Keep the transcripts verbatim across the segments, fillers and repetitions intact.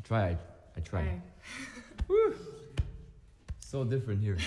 tried. I tried. Woo. So different here.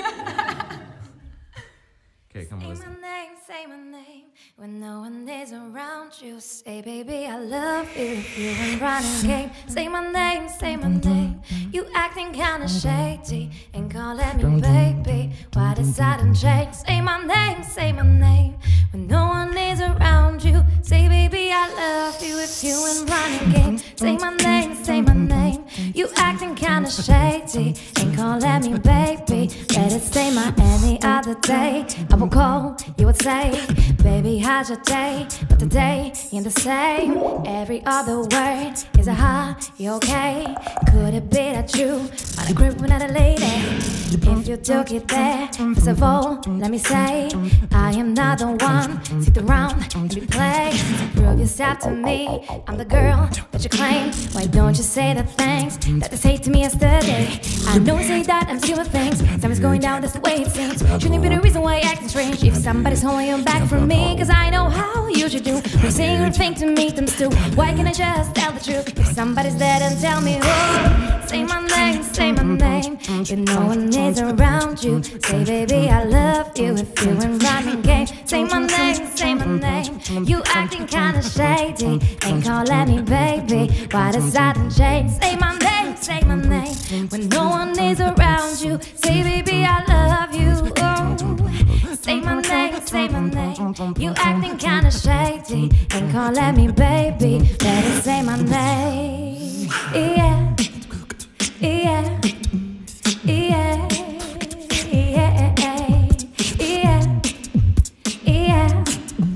Okay, come on, listen. Say my name, say my name. When no one is around you, say, baby, I love you. If you ain't running game, say my name, say my name. You acting kinda shady, ain't calling me baby. Why the sudden change? Say my name, say my name. When no one is around you, say, baby, I love you. If you ain't running game, say my name, say my name. You acting kinda shady, ain't calling me baby. Let it stay my any other day. I will call, you would say, baby, how's your day? But today ain't the same. Every other word is a hi, you okay? Could it be that you on a grip with another lady? If you took it there, first of all, let me say, I am not the one. Sit around and be played. Prove yourself to me, I'm the girl that you claim. Why don't you say the things that they say to me yesterday? I know you say that I'm doing things. Time is going down, that's the way it seems. Shouldn't be the reason why you're acting strange. If somebody's holding you back from me, cause I know how you should do. When you say your thing to me, them too. Why can't I just tell the truth? If somebody's there, then tell me who. Say my name, say my name. If no one is around you, say baby I love you. If you ain't running game, say my name, say my name. You acting kinda shady, ain't calling me baby. Why the sudden change? Say my name, say my name. When no one is around you, say baby I love you. Oh. Say my name, say my name. You acting kinda shady, ain't calling me baby. Better say my name. Yeah, yeah, yeah, yeah, yeah, yeah.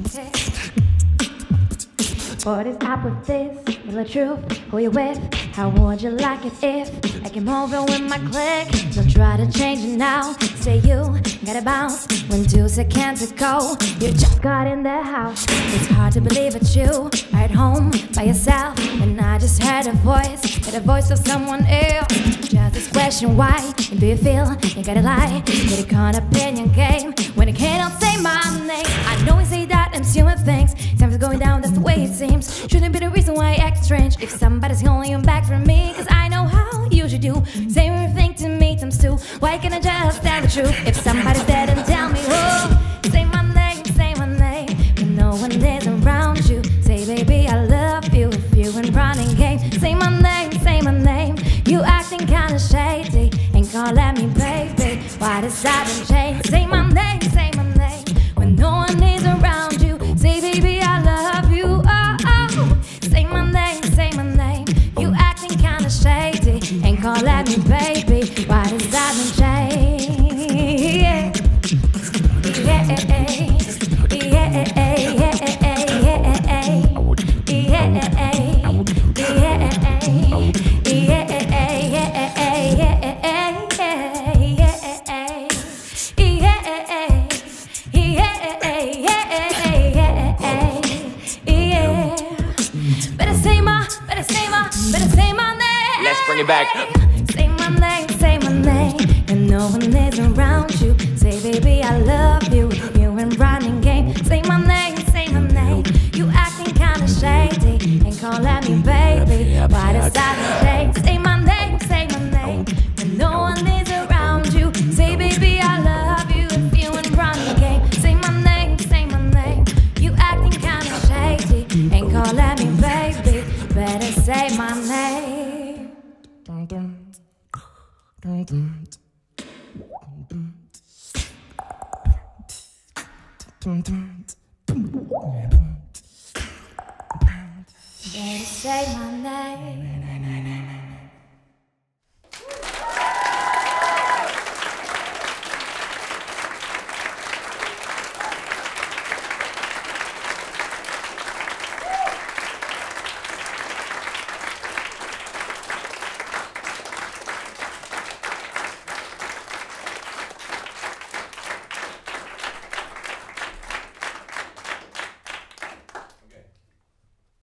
What is up with this? Tell the truth, who you with? How would you like it if I came over with my clique? Don't try to change it now. Say you gotta bounce when two seconds ago you just got in the house. It's hard to believe it's you are at home by yourself, and I just heard a voice, heard the voice of someone else. Just this question, why do you feel you gotta lie? Get a con opinion game when you cannot say my name. I know you say that I'm human things. Time is going down, that's the way it seems. Shouldn't be the reason why I act strange. If somebody's holding you back from me, cause I know how you should do. Say everything to me, times two. Why can't I just tell the truth? If somebody's dead, then tell me who. Say my name, say my name. When no one is around you, say baby I love you. If you ain't running game, say my name, say my name. You acting kinda shady, ain't calling me baby. Why the sudden change? Say my name, say my name. When no one is around you, say baby I love you. Oh, oh. Say my name, say my name. You acting kinda shady, ain't calling me baby. Why the sudden change? Yeah, yeah, yeah, yeah, yeah, Let's bring it back. Say my name, say my name. And no one is around you, say baby I love you. If you ain't running game, say my name, say my name. You acting kinda shady, ain't calling me baby. Why the silence change? Say my name, say my name. When no one is around you, say baby I love you. If you ain't running game, say my name, say my name. You acting kinda shady, ain't calling me baby. Better say my name. Dun, dun, dun, dun. Dun, dun. Better say my name.